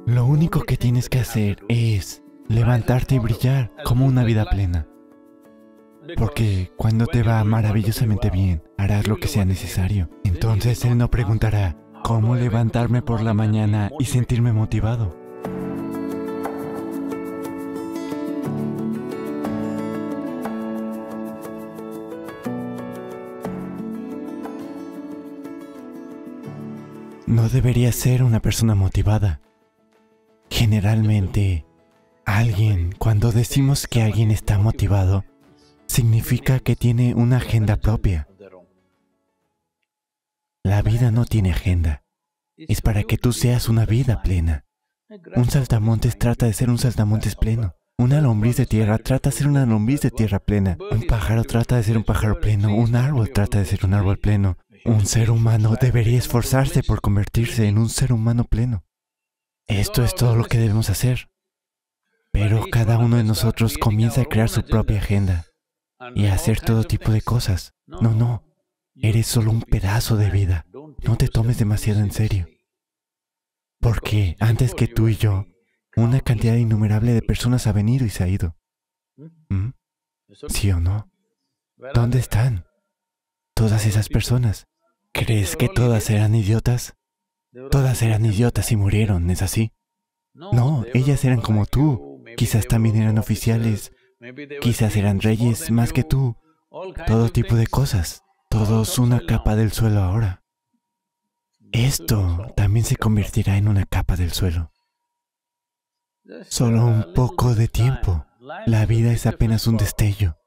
Lo único que tienes que hacer es levantarte y brillar como una vida plena. Porque cuando te va maravillosamente bien, harás lo que sea necesario. Entonces Él no preguntará, ¿cómo levantarme por la mañana y sentirme motivado? No deberías ser una persona motivada. Generalmente, cuando decimos que alguien está motivado, significa que tiene una agenda propia. La vida no tiene agenda. Es para que tú seas una vida plena. Un saltamontes trata de ser un saltamontes pleno. Una lombriz de tierra trata de ser una lombriz de tierra plena. Un pájaro trata de ser un pájaro pleno. Un árbol trata de ser un árbol pleno. Un ser humano debería esforzarse por convertirse en un ser humano pleno. Esto es todo lo que debemos hacer. Pero cada uno de nosotros comienza a crear su propia agenda y a hacer todo tipo de cosas. No. Eres solo un pedazo de vida. No te tomes demasiado en serio. Porque antes que tú y yo, una cantidad innumerable de personas ha venido y se ha ido. ¿Mm? ¿Sí o no? ¿Dónde están todas esas personas? ¿Crees que todas eran idiotas? Todas eran idiotas y murieron, ¿es así? No, ellas eran como tú. Quizás también eran oficiales. Quizás eran reyes más que tú. Todo tipo de cosas. Todos una capa del suelo ahora. Esto también se convertirá en una capa del suelo. Solo un poco de tiempo. La vida es apenas un destello.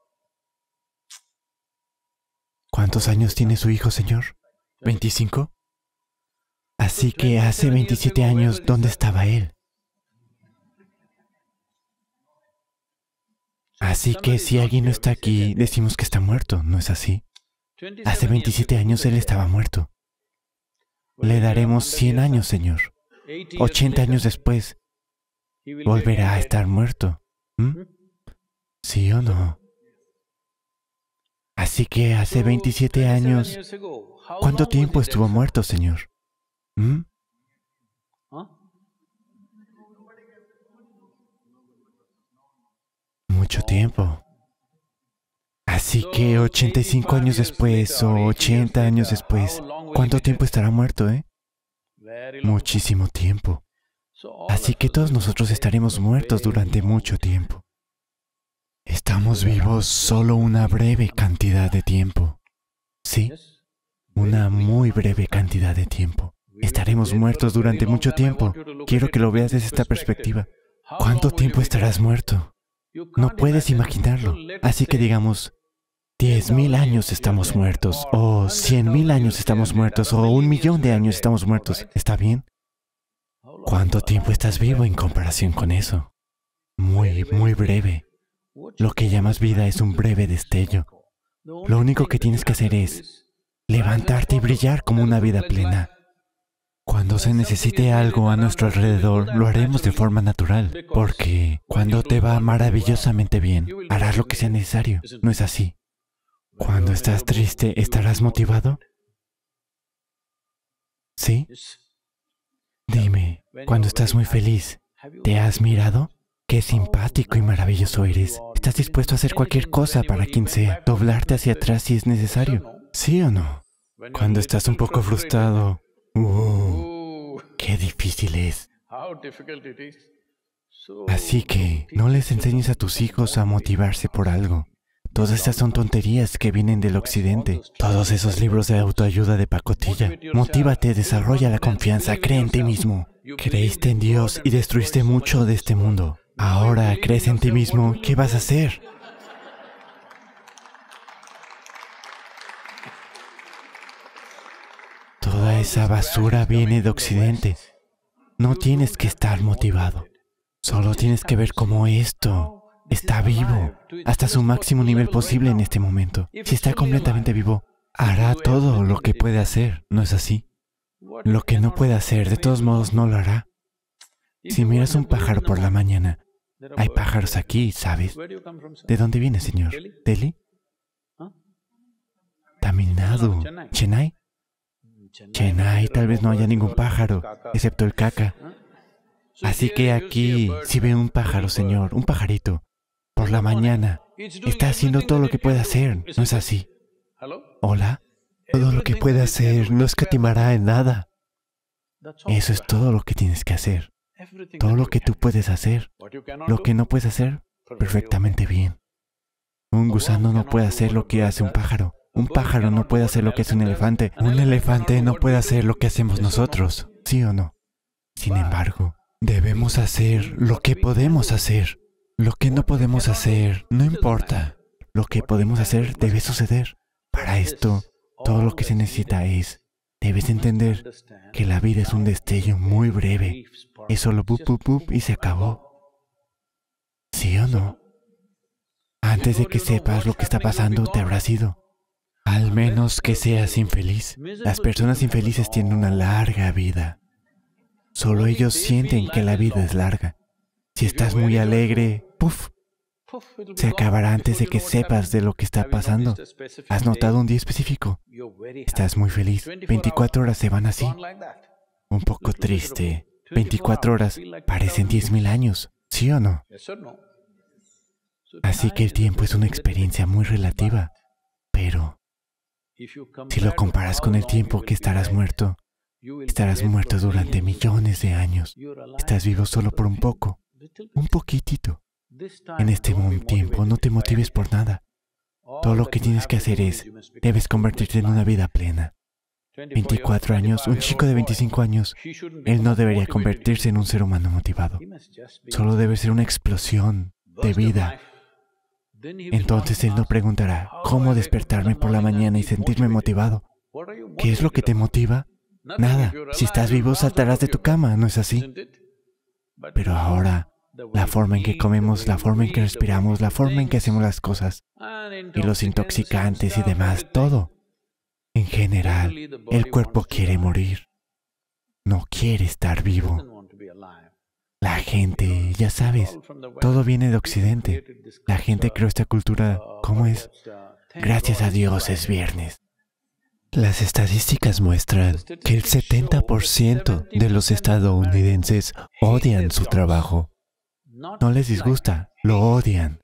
¿Cuántos años tiene su hijo, señor? ¿25? Así que hace 27 años, ¿dónde estaba él? Así que si alguien no está aquí, decimos que está muerto, ¿no es así? Hace 27 años él estaba muerto. Le daremos 100 años, Señor. 80 años después, volverá a estar muerto. ¿Mm? ¿Sí o no? Así que hace 27 años, ¿cuánto tiempo estuvo muerto, Señor? ¿Mm? Mucho tiempo. Así que 85 años después o 80 años después, ¿cuánto tiempo estará muerto, Muchísimo tiempo. Así que todos nosotros estaremos muertos durante mucho tiempo. Estamos vivos solo una breve cantidad de tiempo. Sí, una muy breve cantidad de tiempo. Estaremos muertos durante mucho tiempo. Quiero que lo veas desde esta perspectiva. ¿Cuánto tiempo estarás muerto? No puedes imaginarlo. Así que digamos, 10.000 años estamos muertos, o 100.000 años estamos muertos, o 1.000.000 de años estamos muertos. ¿Está bien? ¿Cuánto tiempo estás vivo en comparación con eso? Muy, muy breve. Lo que llamas vida es un breve destello. Lo único que tienes que hacer es levantarte y brillar como una vida plena. Cuando se necesite algo a nuestro alrededor, lo haremos de forma natural, porque cuando te va maravillosamente bien, harás lo que sea necesario. ¿No es así? Cuando estás triste, ¿estarás motivado? ¿Sí? Dime, cuando estás muy feliz, ¿te has mirado? Qué simpático y maravilloso eres. Estás dispuesto a hacer cualquier cosa para quien sea, doblarte hacia atrás si es necesario. ¿Sí o no? Cuando estás un poco frustrado, qué difícil es. Así que no les enseñes a tus hijos a motivarse por algo. Todas estas son tonterías que vienen del occidente. Todos esos libros de autoayuda de pacotilla. Motívate, desarrolla la confianza, cree en ti mismo. Creíste en Dios y destruiste mucho de este mundo. Ahora crees en ti mismo, ¿qué vas a hacer? Toda esa basura viene de occidente. No tienes que estar motivado. Solo tienes que ver cómo esto está vivo hasta su máximo nivel posible en este momento. Si está completamente vivo, hará todo lo que puede hacer, ¿no es así? Lo que no puede hacer, de todos modos, no lo hará. Si miras un pájaro por la mañana, hay pájaros aquí, ¿sabes? ¿De dónde viene, señor? ¿Delhi? Tamil Nadu. ¿Chennai? Chennai, tal vez no haya ningún pájaro, excepto el caca. Así que aquí, si ve un pájaro, Señor, un pajarito, por la mañana, está haciendo todo lo que puede hacer, ¿no es así? ¿Hola? Todo lo que puede hacer no escatimará en nada. Eso es todo lo que tienes que hacer. Todo lo que tú puedes hacer. Lo que no puedes hacer, perfectamente bien. Un gusano no puede hacer lo que hace un pájaro. Un pájaro no puede hacer lo que hace un elefante. Un elefante no puede hacer lo que hacemos nosotros. ¿Sí o no? Sin embargo, debemos hacer lo que podemos hacer. Lo que no podemos hacer, no importa. Lo que podemos hacer debe suceder. Para esto, todo lo que se necesita es, debes entender que la vida es un destello muy breve. Es solo bup, bup, bup y se acabó. ¿Sí o no? Antes de que sepas lo que está pasando, te habrás ido. Al menos que seas infeliz. Las personas infelices tienen una larga vida. Solo ellos sienten que la vida es larga. Si estás muy alegre, ¡puf!, se acabará antes de que sepas de lo que está pasando. ¿Has notado un día específico? Estás muy feliz. 24 horas se van así. Un poco triste. 24 horas parecen 10.000 años. ¿Sí o no? Así que el tiempo es una experiencia muy relativa. Pero si lo comparas con el tiempo que estarás muerto durante millones de años. Estás vivo solo por un poco, un poquitito. En este tiempo no te motives por nada. Todo lo que tienes que hacer es, debes convertirte en una vida plena. 24 años, un chico de 25 años, él no debería convertirse en un ser humano motivado. Solo debe ser una explosión de vida. Entonces él no preguntará, ¿cómo despertarme por la mañana y sentirme motivado? ¿Qué es lo que te motiva? Nada. Si estás vivo, saltarás de tu cama, ¿no es así? Pero ahora, la forma en que comemos, la forma en que respiramos, la forma en que hacemos las cosas, y los intoxicantes y demás, todo. En general, el cuerpo quiere morir. No quiere estar vivo. La gente, ya sabes, todo viene de Occidente. La gente creó esta cultura, ¿cómo es? Gracias a Dios es viernes. Las estadísticas muestran que el 70% de los estadounidenses odian su trabajo. No les disgusta, lo odian.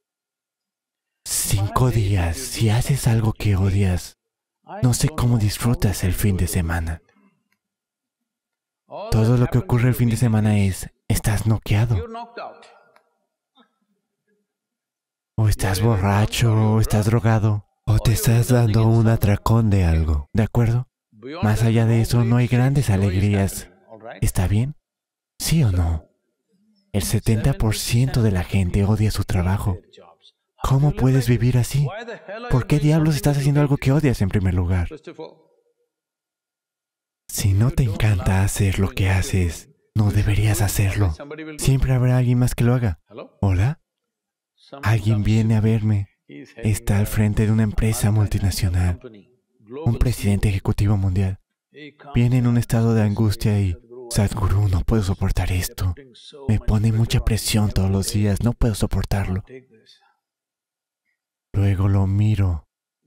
5 días, si haces algo que odias, no sé cómo disfrutas el fin de semana. Todo lo que ocurre el fin de semana es, estás noqueado. O estás borracho, o estás drogado, o te estás dando un atracón de algo, ¿de acuerdo? Más allá de eso, no hay grandes alegrías. ¿Está bien? ¿Sí o no? El 70% de la gente odia su trabajo. ¿Cómo puedes vivir así? ¿Por qué diablos estás haciendo algo que odias en primer lugar? Si no te encanta hacer lo que haces, no deberías hacerlo. Siempre habrá alguien más que lo haga. ¿Hola? Alguien viene a verme. Está al frente de una empresa multinacional. Un presidente ejecutivo mundial. Viene en un estado de angustia y... Sadhguru, no puedo soportar esto. Me pone mucha presión todos los días. No puedo soportarlo. Luego lo miro.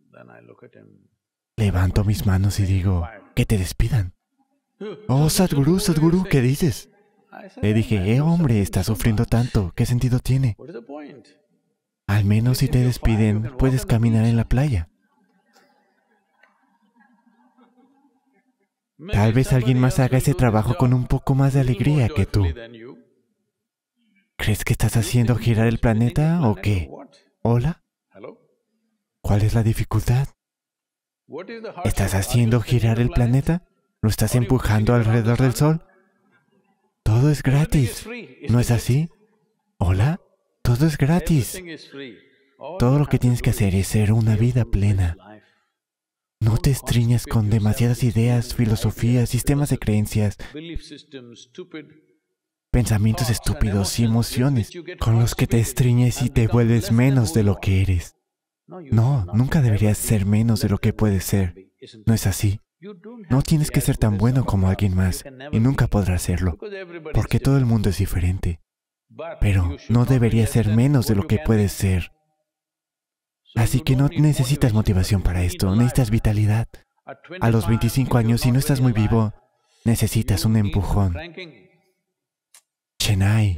Levanto mis manos y digo, que te despidan. Oh, Sadhguru, Sadhguru, ¿qué dices? Le dije, hombre, estás sufriendo tanto. ¿Qué sentido tiene? Al menos si te despiden, puedes caminar en la playa. Tal vez alguien más haga ese trabajo con un poco más de alegría que tú. ¿Crees que estás haciendo girar el planeta o qué? ¿Hola? ¿Cuál es la dificultad? ¿Estás haciendo girar el planeta? ¿Lo estás empujando alrededor del sol? Todo es gratis, ¿no es así? ¿Hola? Todo es gratis. Todo lo que tienes que hacer es ser una vida plena. No te estriñas con demasiadas ideas, filosofías, sistemas de creencias, pensamientos estúpidos y emociones con los que te estriñes y te vuelves menos de lo que eres. No, nunca deberías ser menos de lo que puedes ser. ¿No es así? No tienes que ser tan bueno como alguien más y nunca podrás serlo, porque todo el mundo es diferente. Pero no deberías ser menos de lo que puedes ser. Así que no necesitas motivación para esto, necesitas vitalidad. A los 25 años, si no estás muy vivo, necesitas un empujón. Chennai.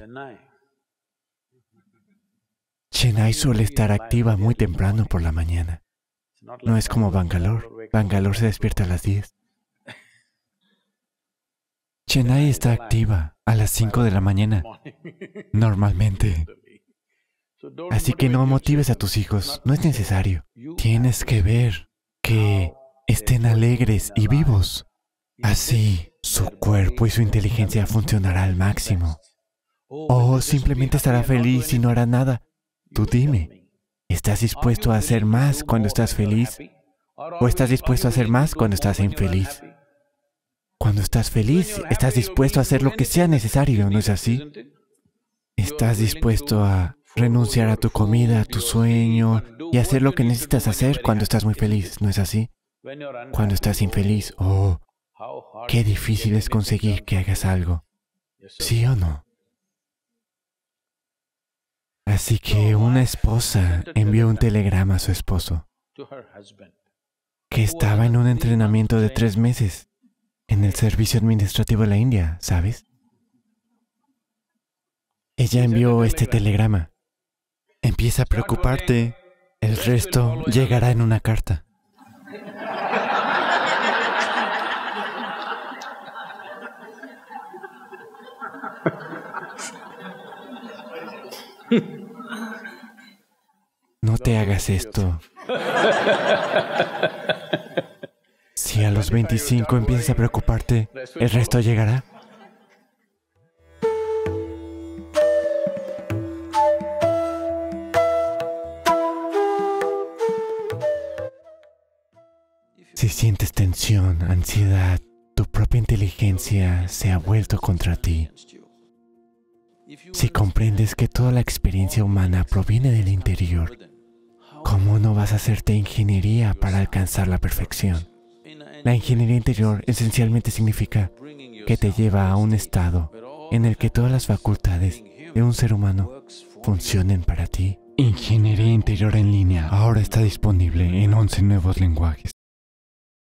Chennai suele estar activa muy temprano por la mañana. No es como Bangalore. Bangalore se despierta a las 10. Chennai está activa a las 5 de la mañana, normalmente. Así que no motives a tus hijos, no es necesario. Tienes que ver que estén alegres y vivos. Así, su cuerpo y su inteligencia funcionará al máximo. O simplemente estará feliz y no hará nada. Tú dime, ¿estás dispuesto a hacer más cuando estás feliz? ¿O estás dispuesto a hacer más cuando estás infeliz? Cuando estás feliz, estás dispuesto a hacer lo que sea necesario, ¿no es así? Estás dispuesto a renunciar a tu comida, a tu sueño y hacer lo que necesitas hacer cuando estás muy feliz, ¿no es así? Cuando estás infeliz, oh, qué difícil es conseguir que hagas algo, ¿sí o no? Así que una esposa envió un telegrama a su esposo, que estaba en un entrenamiento de 3 meses en el servicio administrativo de la India, ¿sabes? Ella envió este telegrama. Empieza a preocuparte, el resto llegará en una carta. No te hagas esto. Si a los 25 empiezas a preocuparte, ¿el resto llegará? Si sientes tensión, ansiedad, tu propia inteligencia se ha vuelto contra ti. Si comprendes que toda la experiencia humana proviene del interior, ¿cómo no vas a hacerte ingeniería para alcanzar la perfección? La ingeniería interior esencialmente significa que te lleva a un estado en el que todas las facultades de un ser humano funcionen para ti. Ingeniería interior en línea ahora está disponible en 11 nuevos lenguajes.